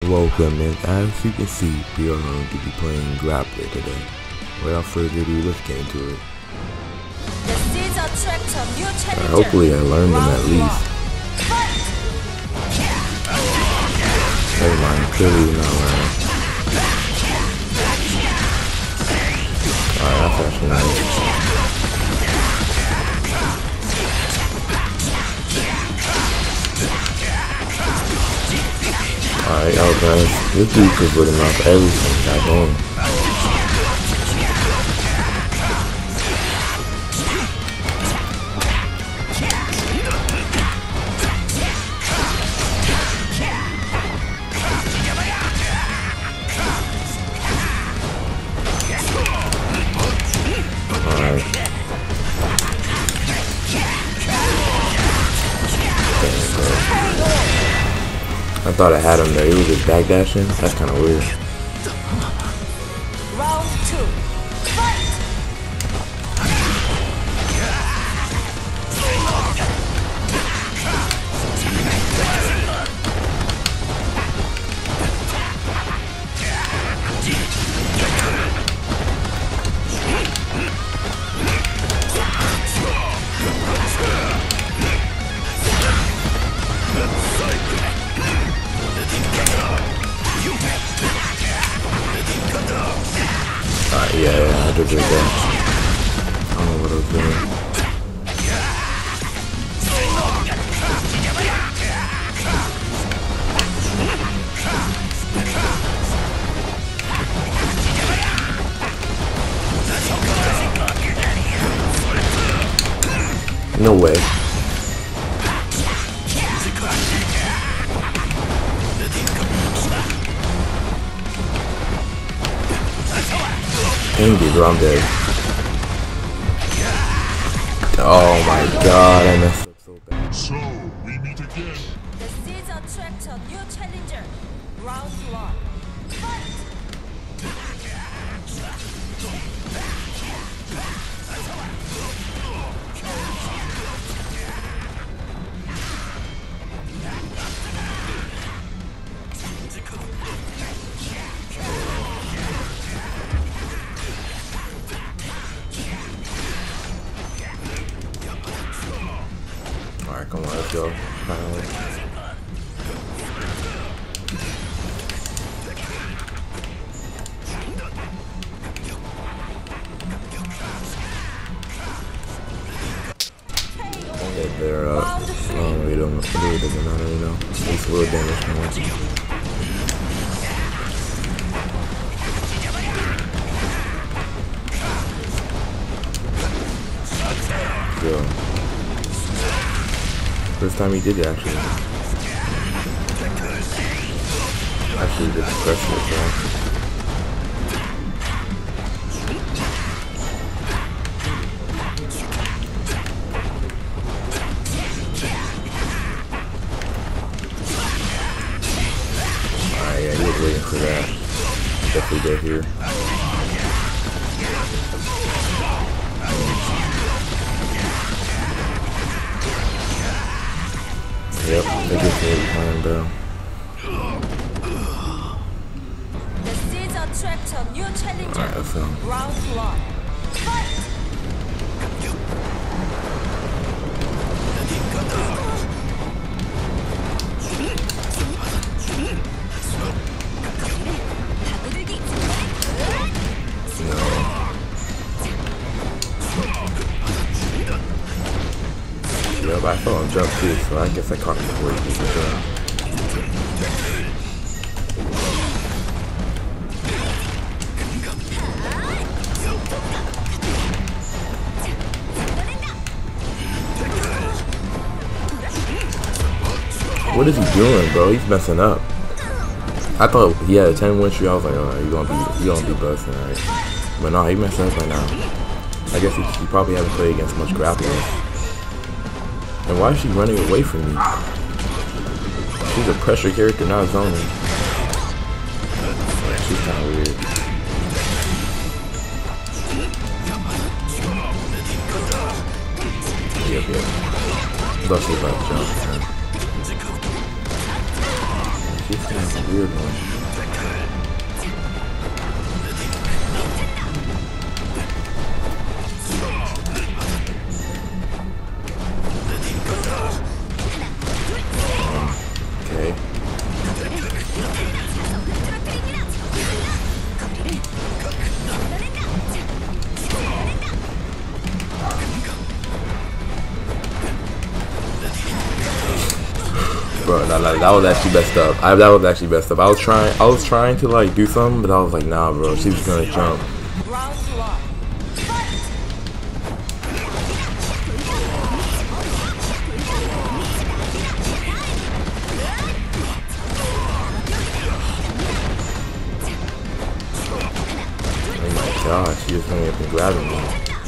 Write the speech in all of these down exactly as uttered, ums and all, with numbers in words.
Welcome, and as you can see, we are going to be playing Grappler today. Without further ado, let's get into it. Uh, hopefully I learned them at least. Never mind, clearly not learning. Alright, that's actually nice. Alright, that was nice. This dude could put him off everything, god damn. I thought I had him there. He was just backdashing. That's kind of weird. Round two. Fight. Alright, yeah, yeah, I did that. I don't know what I was doing. No way. Indeed, bro, I'm dead. Oh my god, I messed up so bad. So, we meet again. The seeds attract a new challenger. Round one. Fight. Alright, come on, let's go. Finally. Okay, they're up. Oh, we don't know. It really doesn't matter, you know. It's a little damage from one. Go. First time he did it, actually. Actually, did the pressure as well. Alright, yeah, he was waiting for that. Definitely dead here. Yep, they just made it time, bro. The seeds attract a new challenger. Alright, let's go. Round one. Fight. Yep, I saw him jump too, so I guess I caught him before he did the jump. What is he doing, bro? He's messing up. I thought he had a ten win streak. I was like, oh, you gonna be, you gonna be busting, right? But no, he messing up right now. I guess he, he probably haven't played against much grapplers. And why is she running away from me? She's a pressure character, not zoning. Yeah, she's kind of weird. Yep, yep. Love to about to jump. Man. This guy's a weird one. Okay. Bro, nah, nah, that was actually messed up. I, that was actually messed up. I was trying, I was trying to like do something, but I was like, nah, bro. She was gonna jump. Round one. Fight! Oh my gosh, she was coming up and grabbing me.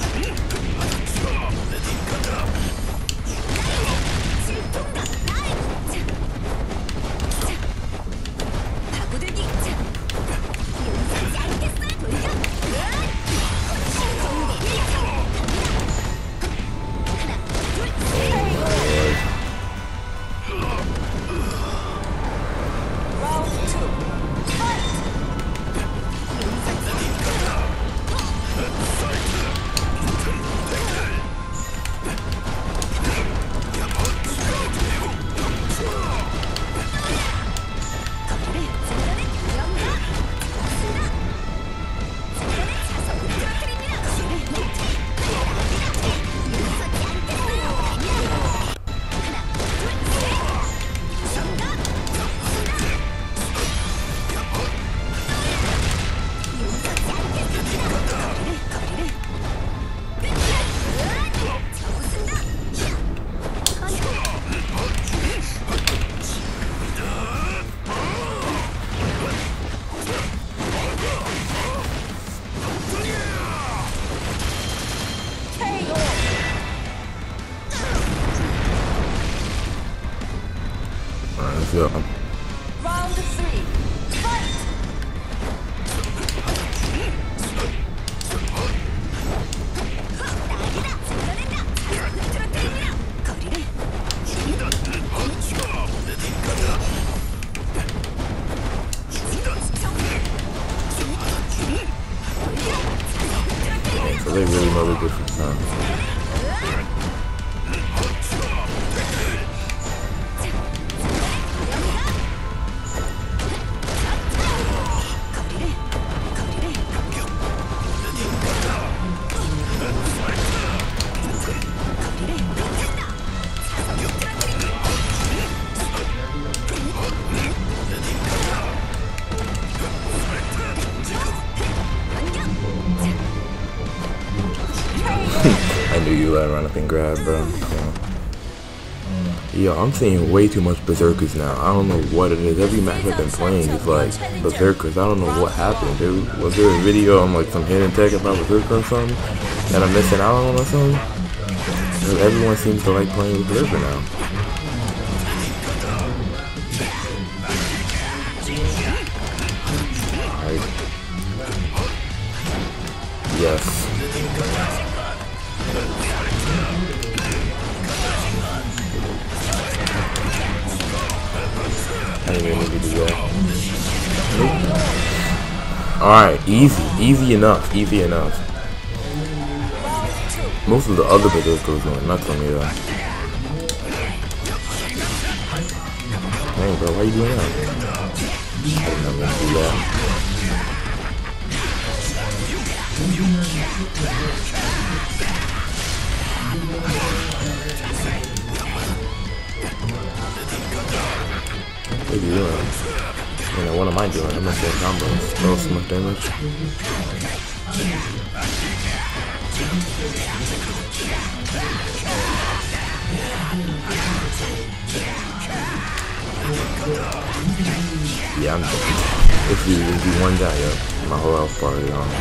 Let's go. Round three. Fight! So they really know the difference, huh? I knew you would run up and grab, bro. Yeah. Yo, I'm seeing way too much berserkers now. I don't know what it is. Every match I've been playing is like berserkers. I don't know what happened. There, was there a video on like some hidden tech about berserker or something that I'm missing out on or something? Everyone seems to like playing with berserker now. Alright. Yes. I didn't even need to do that. Alright, easy. Easy enough. Easy enough. Most of the other berserkers going nuts on me though. Hey bro, why you doing that? I didn't know to do that. What are you doing? You know, what am I doing? I'm not doing combos. Oh, so much damage. Yeah, I'm dead. If you, if you one guy up, my whole health bar is on.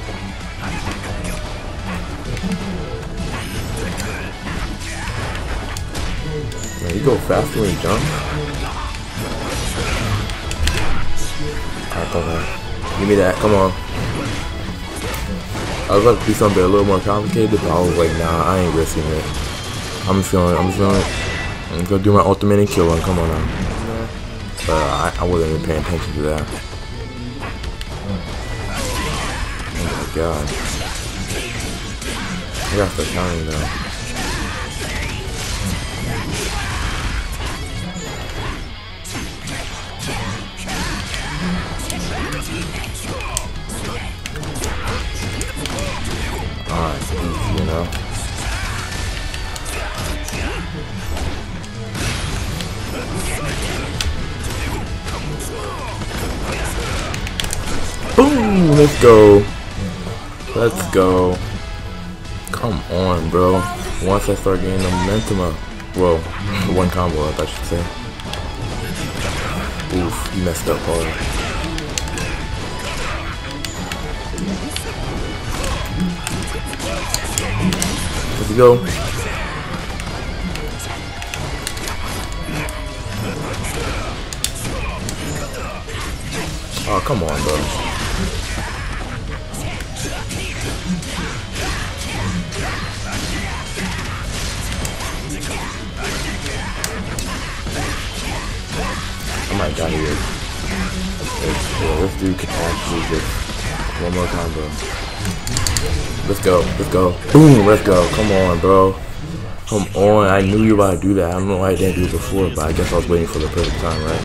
Man, you go faster when you jump. Alright, come on. Give me that, come on. I was about to do something a little more complicated, but I was like, nah, I ain't risking it. I'm just gonna, I'm just gonna, I'm gonna do my ultimate and kill him. Come on now. But uh, I, I wasn't even paying attention to that. Oh my god. I gotta start counting though. Alright, you know. Boom! Let's go. Let's go. Come on, bro. Once I start getting the momentum up. Well, one combo up, I should say. Oof, he messed up hard. Let's go. Oh, come on, bro. I might die here. This, yeah, this dude can actually just one more combo. Let's go, let's go. Boom, let's go. Come on, bro. Come on. I knew you were about to do that. I don't know why I didn't do it before, but I guess I was waiting for the perfect time, right?